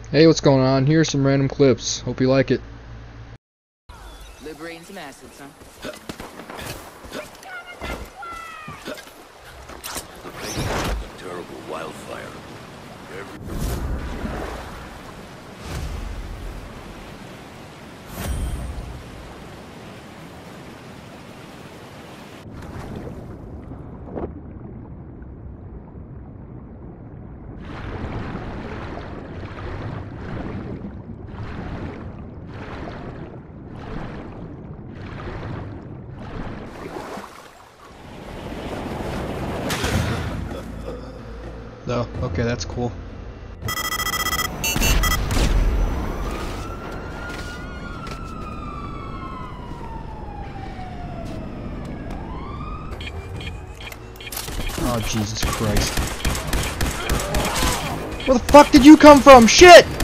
Hey, what's going on? Here's some random clips. Hope you like it. Liberating some assets, huh? A terrible wildfire. Oh, okay, that's cool. Oh, Jesus Christ. Where the fuck did you come from? Shit!